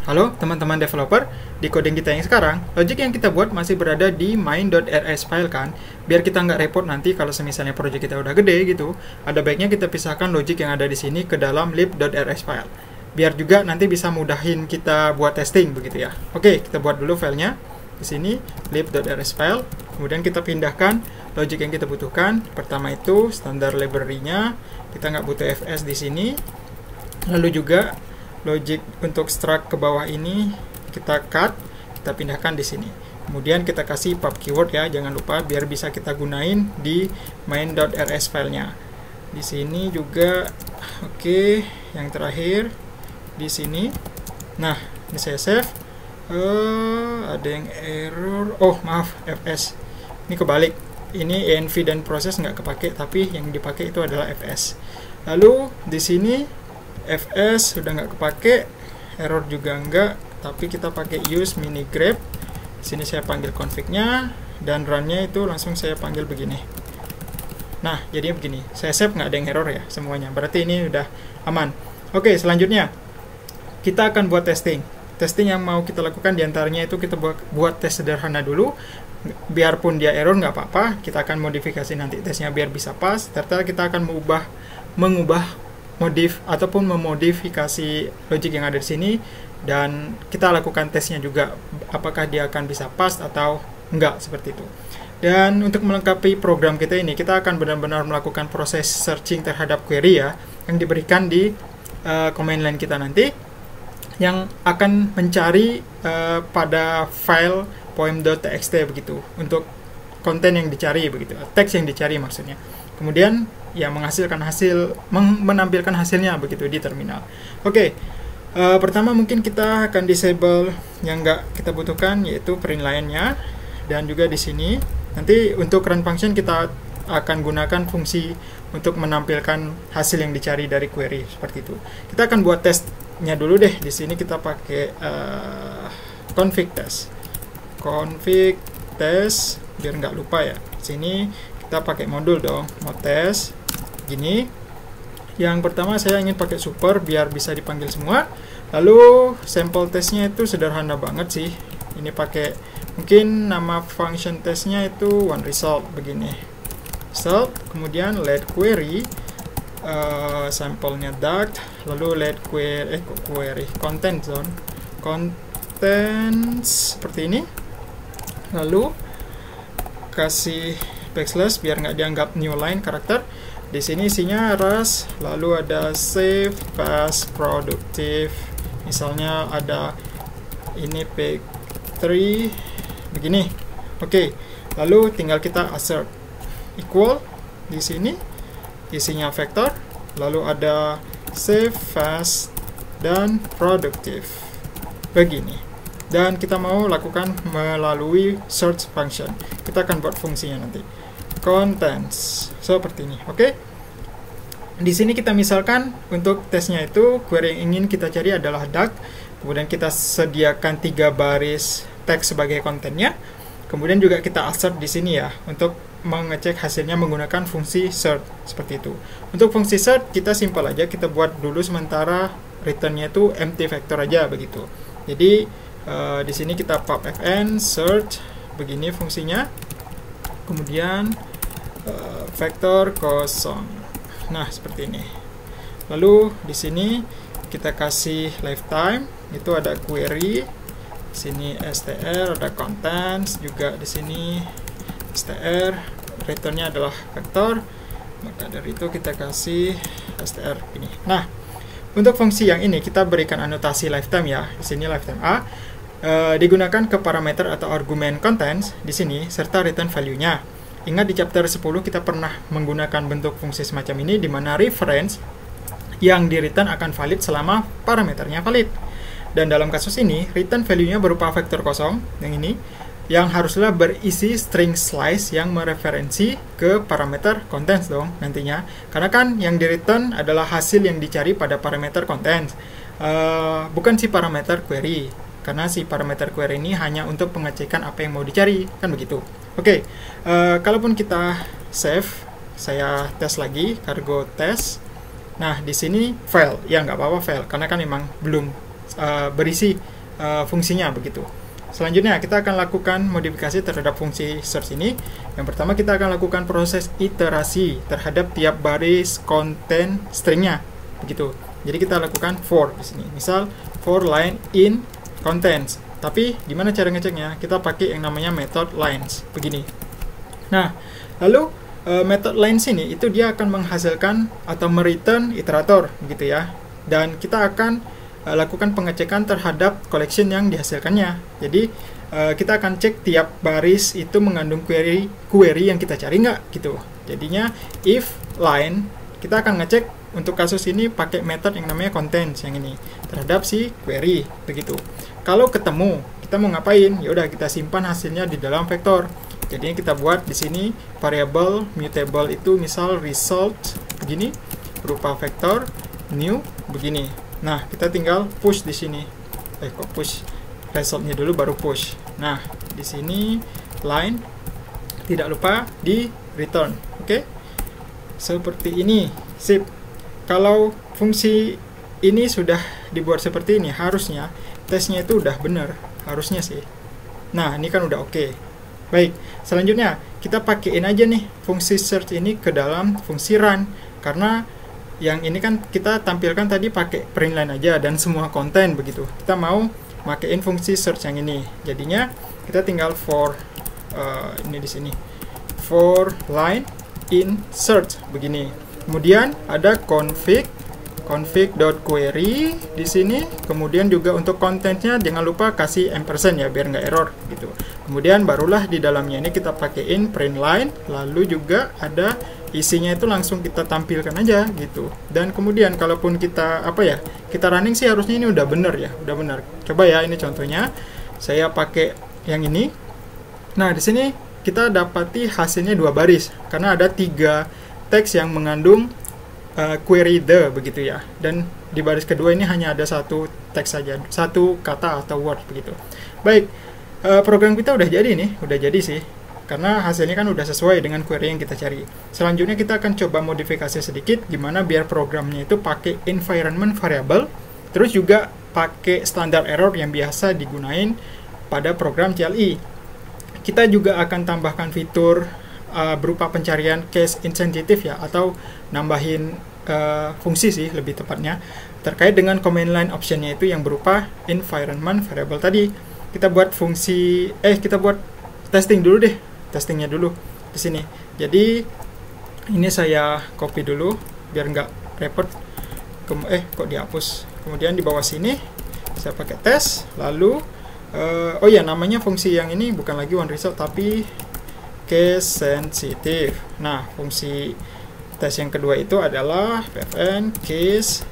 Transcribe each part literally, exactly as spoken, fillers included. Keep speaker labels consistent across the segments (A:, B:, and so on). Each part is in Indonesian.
A: Halo teman-teman developer, di coding kita yang sekarang, logic yang kita buat masih berada di main.rs file kan. Biar kita nggak repot nanti kalau misalnya project kita udah gede gitu, ada baiknya kita pisahkan logic yang ada di sini ke dalam lib.rs file. Biar juga nanti bisa mudahin kita buat testing begitu ya. Oke, kita buat dulu filenya. Di sini lib.rs file, kemudian kita pindahkan logic yang kita butuhkan. Pertama itu standar library-nya, kita nggak butuh fs di sini. Lalu juga logic untuk struct ke bawah ini kita cut, kita pindahkan di sini. Kemudian kita kasih pub keyword ya, jangan lupa biar bisa kita gunain di main.rs filenya. Di sini juga oke, okay, yang terakhir di sini. Nah, ini saya save. Uh, ada yang error. Oh, maaf, fs. Ini kebalik. Ini env dan proses nggak kepake, tapi yang dipakai itu adalah fs. Lalu di sini fs sudah nggak kepake, error juga enggak, tapi kita pakai use mini grep. Sini saya panggil config-nya dan run-nya itu langsung saya panggil begini. Nah, jadinya begini. Saya save nggak ada yang error ya semuanya. Berarti ini udah aman. Oke, selanjutnya kita akan buat testing. Testing yang mau kita lakukan diantaranya itu kita buat, buat tes sederhana dulu. Biarpun dia error nggak apa-apa, kita akan modifikasi nanti tesnya biar bisa pas. Serta kita akan mengubah mengubah modif ataupun memodifikasi logic yang ada di sini, dan kita lakukan tesnya juga apakah dia akan bisa pas atau enggak, seperti itu. Dan untuk melengkapi program kita ini, kita akan benar-benar melakukan proses searching terhadap query ya yang diberikan di uh, command line kita nanti, yang akan mencari uh, pada file poem.txt begitu untuk konten yang dicari begitu, teks yang dicari maksudnya. Kemudian ya menghasilkan hasil, menampilkan hasilnya begitu di terminal. Oke, okay. uh, pertama mungkin kita akan disable yang nggak kita butuhkan, yaitu print line-nya, dan juga di sini nanti untuk run function kita akan gunakan fungsi untuk menampilkan hasil yang dicari dari query seperti itu. Kita akan buat testnya dulu deh. Di sini kita pakai uh, config test, config test biar nggak lupa ya. Di sini kita pakai modul dong, mod test gini. Yang pertama saya ingin pakai super biar bisa dipanggil semua. Lalu sampel testnya itu sederhana banget sih. Ini pakai mungkin nama function testnya itu one result begini. Result, kemudian let query, uh, sampelnya duct, lalu let query, eh, query content zone, contents seperti ini. Lalu kasih backslash biar nggak dianggap new line karakter. Di sini isinya ras, lalu ada save, pass, productive. Misalnya ada ini pick three begini. Oke, okay. Lalu tinggal kita assert equal di sini isinya vektor, lalu ada save, fast, dan productive begini. Dan kita mau lakukan melalui search function. Kita akan buat fungsinya nanti. Contents seperti ini. Oke. Okay? Di sini kita misalkan untuk tesnya itu query yang ingin kita cari adalah duct. Kemudian kita sediakan tiga baris teks sebagai kontennya. Kemudian juga kita assert di sini ya untuk mengecek hasilnya menggunakan fungsi search seperti itu. Untuk fungsi search kita simpel aja, kita buat dulu sementara returnnya itu empty vector aja begitu. Jadi uh, di sini kita pub fn search begini fungsinya. Kemudian uh, vektor kosong. Nah, seperti ini. Lalu di sini kita kasih lifetime, itu ada query. Di sini str, ada contents juga di sini str, returnnya adalah vektor. Maka dari itu kita kasih str ini. Nah, untuk fungsi yang ini kita berikan anotasi lifetime ya. Di sini lifetime a Uh, digunakan ke parameter atau argumen contents di sini serta return value-nya. Ingat di chapter sepuluh kita pernah menggunakan bentuk fungsi semacam ini di mana reference yang di return akan valid selama parameternya valid. Dan dalam kasus ini return value-nya berupa vektor kosong yang ini yang haruslah berisi string slice yang mereferensi ke parameter contents dong nantinya. Karena kan yang di return adalah hasil yang dicari pada parameter contents, uh, bukan si parameter query. Karena si parameter query ini hanya untuk pengecekan apa yang mau dicari, kan begitu. Oke, okay. uh, kalaupun kita save, saya tes lagi, cargo test. Nah, di sini fail, ya nggak apa-apa fail, karena kan memang belum uh, berisi uh, fungsinya begitu. Selanjutnya kita akan lakukan modifikasi terhadap fungsi search ini. Yang pertama kita akan lakukan proses iterasi terhadap tiap baris konten stringnya begitu. Jadi kita lakukan for di sini. Misal for line in contents. Tapi gimana cara ngeceknya? Kita pakai yang namanya method lines begini. Nah, lalu uh, method lines ini itu dia akan menghasilkan atau mereturn iterator gitu ya. Dan kita akan lakukan pengecekan terhadap collection yang dihasilkannya. Jadi uh, kita akan cek tiap baris itu mengandung query query yang kita cari nggak gitu. Jadinya if line kita akan ngecek untuk kasus ini pakai method yang namanya contents yang ini terhadap si query begitu. Kalau ketemu kita mau ngapain? Ya udah kita simpan hasilnya di dalam vektor. Jadinya kita buat di sini variable mutable itu misal result begini berupa vektor new begini. Nah, kita tinggal push di sini. Eh, kok push? Resultnya dulu baru push. Nah, di sini line tidak lupa di return. Oke? Okay? Seperti ini. Sip. Kalau fungsi ini sudah dibuat seperti ini, harusnya tesnya itu udah benar. Harusnya sih. Nah, ini kan udah oke. Okay. Baik, selanjutnya kita pakaiin aja nih fungsi search ini ke dalam fungsi run. Karena yang ini kan kita tampilkan tadi pakai print line aja dan semua konten begitu. Kita mau makein fungsi search yang ini. Jadinya kita tinggal for uh, ini di sini. For line in search begini. Kemudian ada config config.query di sini. Kemudian juga untuk kontennya jangan lupa kasih ampersand ya biar nggak error gitu. Kemudian barulah di dalamnya ini kita pakaiin print line, lalu juga ada isinya itu langsung kita tampilkan aja gitu. Dan kemudian kalaupun kita apa ya kita running sih harusnya ini udah bener ya, udah bener. Coba ya ini contohnya saya pakai yang ini. Nah di sini kita dapati hasilnya dua baris karena ada tiga teks yang mengandung uh, query the begitu ya. Dan di baris kedua ini hanya ada satu teks saja, satu kata atau word begitu. Baik, uh, program kita udah jadi nih, udah jadi sih. Karena hasilnya kan udah sesuai dengan query yang kita cari. Selanjutnya kita akan coba modifikasi sedikit gimana biar programnya itu pakai environment variable, terus juga pakai standar error yang biasa digunain pada program C L I. Kita juga akan tambahkan fitur uh, berupa pencarian case insensitive ya, atau nambahin uh, fungsi sih lebih tepatnya terkait dengan command line optionnya itu yang berupa environment variable tadi. Kita buat fungsi eh kita buat testing dulu deh. Testingnya dulu di sini. Jadi ini saya copy dulu biar nggak repot. Kem eh kok dihapus. Kemudian di bawah sini saya pakai tes. Lalu uh, oh ya namanya fungsi yang ini bukan lagi one result tapi case sensitive. Nah fungsi tes yang kedua itu adalah pfn case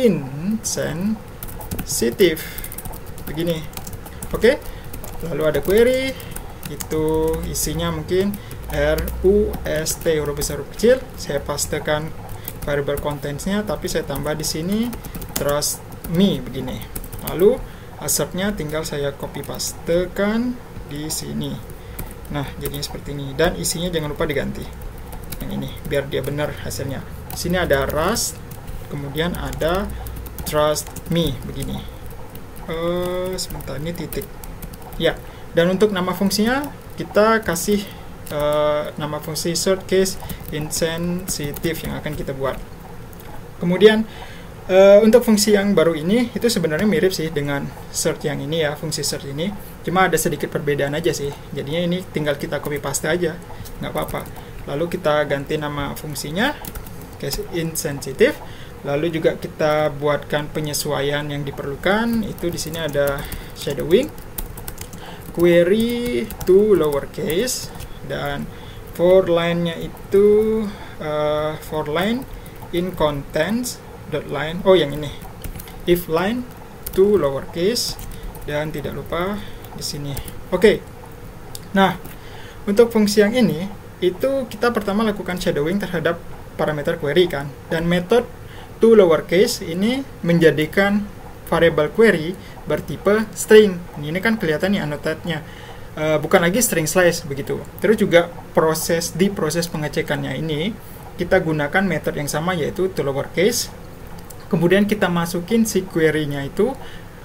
A: insensitive begini. Oke. Lalu ada query. Itu isinya mungkin rust huruf besar huruf kecil. Saya pastekan variable contents-nya tapi saya tambah di sini trust me begini. Lalu assertnya tinggal saya copy pastekan di sini. Nah, jadinya seperti ini dan isinya jangan lupa diganti. Yang ini biar dia benar hasilnya. Di sini ada rust, kemudian ada trust me begini. Eh, sebentar ini titik. Ya. Dan untuk nama fungsinya kita kasih uh, nama fungsi search case insensitive yang akan kita buat. Kemudian uh, untuk fungsi yang baru ini itu sebenarnya mirip sih dengan search yang ini ya, fungsi search ini. Cuma ada sedikit perbedaan aja sih. Jadinya ini tinggal kita copy paste aja, nggak apa-apa. Lalu kita ganti nama fungsinya case insensitive. Lalu juga kita buatkan penyesuaian yang diperlukan. Itu di sini ada shadowing. Query to lowercase dan for line-nya itu uh, for line in contents dot line. Oh yang ini if line to lowercase dan tidak lupa di sini. Oke. Okay. Nah untuk fungsi yang ini itu kita pertama lakukan shadowing terhadap parameter query kan, dan method to lowercase ini menjadikan variable query bertipe string. Ini kan kelihatan nih annotate-nya. Uh, bukan lagi string slice begitu. Terus juga proses di proses pengecekannya ini kita gunakan method yang sama yaitu to lowercase. Kemudian kita masukin si query-nya itu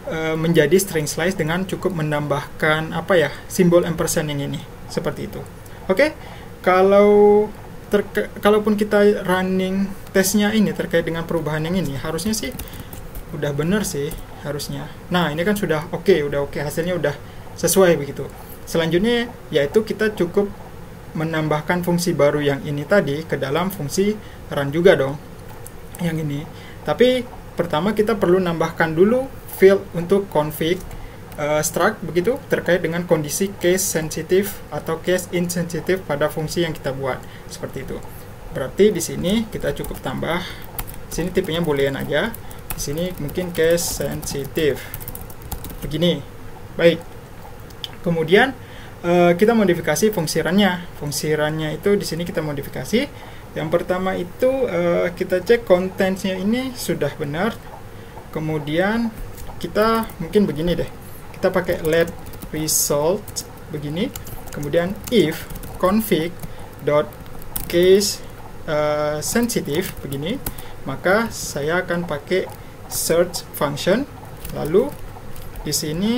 A: uh, menjadi string slice dengan cukup menambahkan apa ya, simbol ampersand yang ini, seperti itu. Oke, okay? Kalau terke kalaupun kita running tesnya ini terkait dengan perubahan yang ini, harusnya sih udah bener sih harusnya. Nah, ini kan sudah oke, okay, udah oke, okay, hasilnya udah sesuai begitu. Selanjutnya yaitu kita cukup menambahkan fungsi baru yang ini tadi ke dalam fungsi run juga dong, yang ini. Tapi pertama kita perlu nambahkan dulu field untuk config uh, struct begitu, terkait dengan kondisi case sensitive atau case insensitive pada fungsi yang kita buat, seperti itu. Berarti di sini kita cukup tambah, di sini tipenya boolean aja, di sini mungkin case sensitive begini. Baik, kemudian Uh, kita modifikasi fungsi run-nya. Fungsi run-nya itu di sini kita modifikasi. Yang pertama itu uh, kita cek contents-nya ini sudah benar. Kemudian kita mungkin begini deh. Kita pakai let result begini. Kemudian if config dot case uh, sensitive begini, maka saya akan pakai search function. Lalu di sini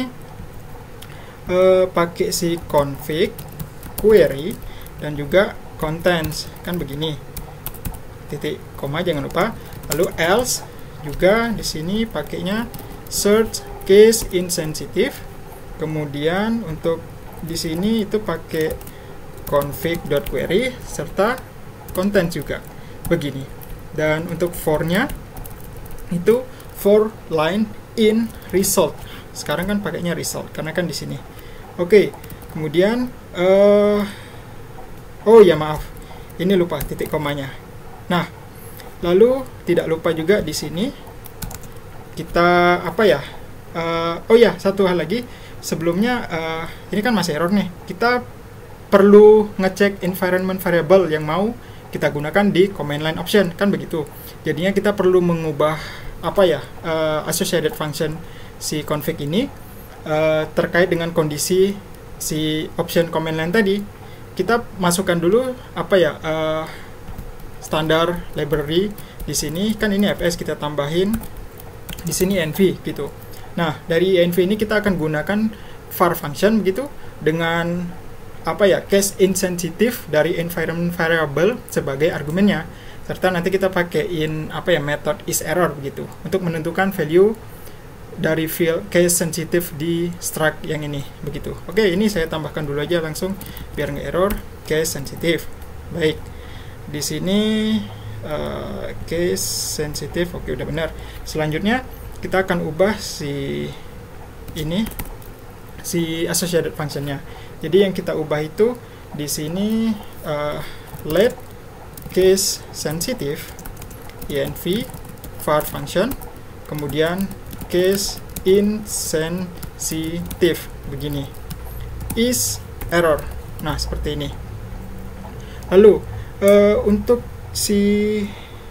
A: Uh, pakai si config query dan juga contents, kan begini, titik koma jangan lupa. Lalu else juga di sini pakainya search case insensitive. Kemudian untuk di sini itu pakai config.query serta content juga begini. Dan untuk for-nya itu for line in result. Sekarang kan pakainya result karena kan di sini. Oke, kemudian uh, oh ya maaf, ini lupa titik komanya. Nah, lalu tidak lupa juga di sini kita apa ya? Uh, oh ya, satu hal lagi sebelumnya, uh, ini kan masih error nih. Kita perlu ngecek environment variable yang mau kita gunakan di command line option, kan begitu. Jadinya kita perlu mengubah apa ya, uh, associated function si config ini uh, terkait dengan kondisi si option command line tadi. Kita masukkan dulu apa ya, uh, standar library di sini, kan ini fs, kita tambahin di sini env gitu. Nah, dari env ini kita akan gunakan var function begitu dengan apa ya, case insensitive dari environment variable sebagai argumennya, serta nanti kita pakai in apa ya, method isError begitu untuk menentukan value dari field case sensitive di struct yang ini begitu. Oke, ini saya tambahkan dulu aja langsung biar nggak error, case sensitive. Baik, di sini uh, case sensitive, oke udah benar. Selanjutnya kita akan ubah si ini si associated functionnya. Jadi yang kita ubah itu di sini uh, let case sensitive env var function, kemudian case insensitive begini is error. Nah, seperti ini. Lalu uh, untuk si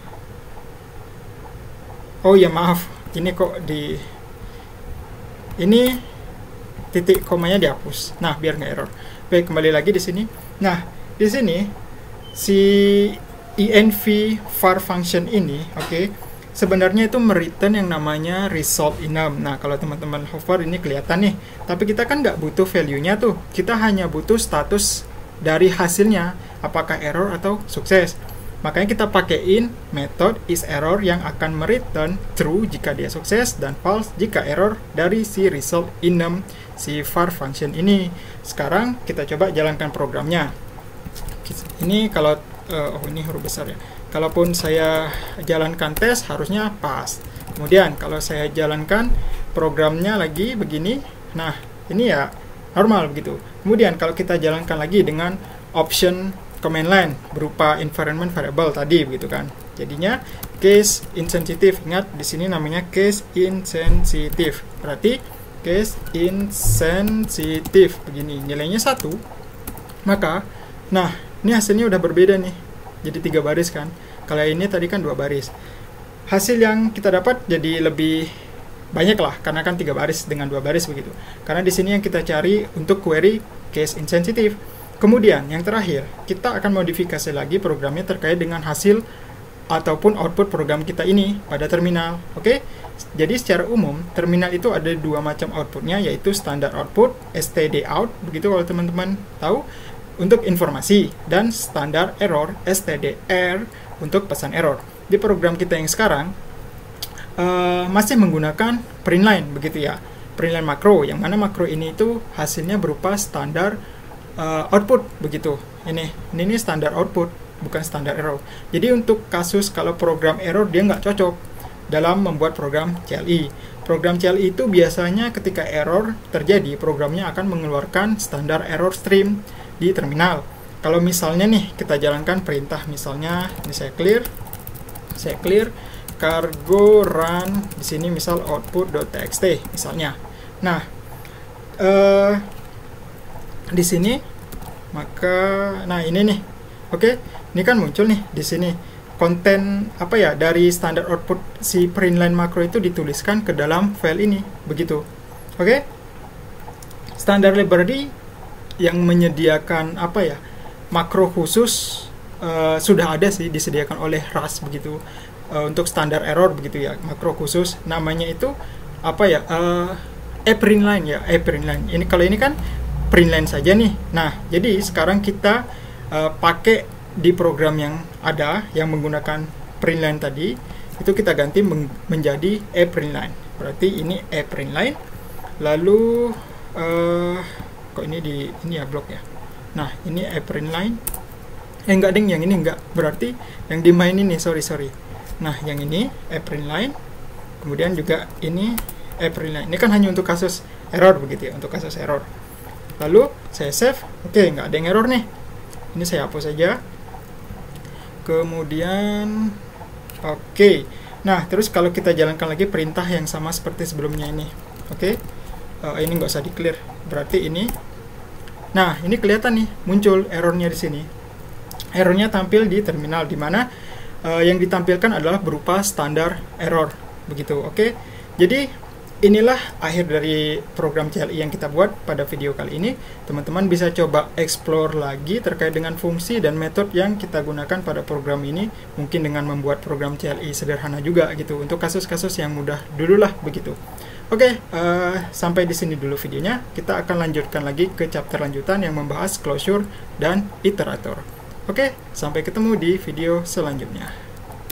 A: oh ya maaf, ini kok di ini titik komanya dihapus. Nah, biar nggak error. Baik, kembali lagi di sini. Nah, di sini si env var function ini, oke, okay, sebenarnya itu mereturn yang namanya result enum. Nah, kalau teman-teman hover ini kelihatan nih. Tapi kita kan nggak butuh value-nya tuh. Kita hanya butuh status dari hasilnya, apakah error atau sukses. Makanya kita pakaiin method isError yang akan mereturn true jika dia sukses dan false jika error dari si result enum si var function ini. Sekarang kita coba jalankan programnya. Ini kalau uh, oh ini huruf besar ya. Kalaupun saya jalankan tes harusnya pas. Kemudian kalau saya jalankan programnya lagi begini, nah ini ya normal begitu. Kemudian kalau kita jalankan lagi dengan option command line berupa environment variable tadi begitu kan. Jadinya case insensitive. Ingat di sini namanya case insensitive. Berarti case insensitive begini. Nilainya satu. Maka nah, ini hasilnya udah berbeda nih. Jadi tiga baris kan. Kalau ini tadi kan dua baris. Hasil yang kita dapat jadi lebih banyak lah karena kan tiga baris dengan dua baris begitu. Karena di sini yang kita cari untuk query case insensitive. Kemudian yang terakhir, kita akan modifikasi lagi programnya terkait dengan hasil ataupun output program kita ini pada terminal. Oke, jadi secara umum terminal itu ada dua macam outputnya, yaitu standar output stdout, begitu kalau teman-teman tahu, untuk informasi, dan standar error stdr untuk pesan error. Di program kita yang sekarang uh, masih menggunakan printline, begitu ya, printline makro, yang mana makro ini itu hasilnya berupa standar uh, output, begitu. Ini ini, ini standar output, bukan standar error. Jadi untuk kasus kalau program error, dia nggak cocok dalam membuat program C L I. Program C L I itu biasanya ketika error terjadi, programnya akan mengeluarkan standar error stream di terminal. Kalau misalnya nih kita jalankan perintah, misalnya ini saya clear, saya clear cargo run di sini misal output.txt misalnya. Nah, eh, di sini maka nah ini nih. Oke, ini kan muncul nih di sini konten apa ya dari standar output si printline makro itu dituliskan ke dalam file ini, begitu. Oke, standar library yang menyediakan apa ya makro khusus uh, sudah ada sih, disediakan oleh Rust, begitu, uh, untuk standar error, begitu ya, makro khusus namanya itu apa ya uh, ePrintline ya, ePrintline. Ini kalau ini kan printline saja nih. Nah, jadi sekarang kita uh, pakai di program yang ada yang menggunakan printline tadi, itu kita ganti menjadi ePrintline. Berarti ini ePrintline. Lalu uh, kok ini di ini ya blok ya. Nah, ini ePrintline. Eh enggak ding, yang ini enggak. Berarti yang di main ini, sorry sorry. Nah, yang ini ePrintline. Kemudian juga ini ePrintline. Ini kan hanya untuk kasus error, begitu ya, untuk kasus error. Lalu saya save. Oke, nggak ada yang error nih. Ini saya hapus saja. Kemudian oke. Okay. Nah, terus kalau kita jalankan lagi perintah yang sama seperti sebelumnya ini. Oke. Okay. Uh, ini nggak usah di clear. Berarti ini. Nah, ini kelihatan nih muncul errornya di sini. Errornya tampil di terminal, di mana uh, yang ditampilkan adalah berupa standar error, begitu. Oke. Okay. Jadi inilah akhir dari program C L I yang kita buat pada video kali ini. Teman-teman bisa coba explore lagi terkait dengan fungsi dan metode yang kita gunakan pada program ini. Mungkin dengan membuat program C L I sederhana juga gitu, untuk kasus-kasus yang mudah dululah, begitu. Oke, uh, sampai di sini dulu videonya. Kita akan lanjutkan lagi ke chapter lanjutan yang membahas closure dan iterator. Oke, sampai ketemu di video selanjutnya.